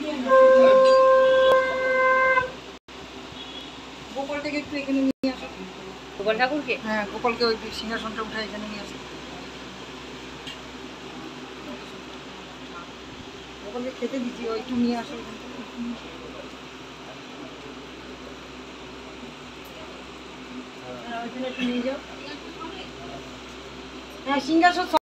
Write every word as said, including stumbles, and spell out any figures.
গোপালটাকে একটু এখানে নিয়ে আসো। গোপাল ঠাকুরকে? হ্যাঁ, গোপালকে ওই সিংহাসনটা উঠে এখানে নিয়ে আসো। গোপালকে খেতে দিচ্ছি, ওই একটু নিয়ে আসো। ওইখানে একটু নিয়ে যাও। হ্যাঁ, সিংহাসন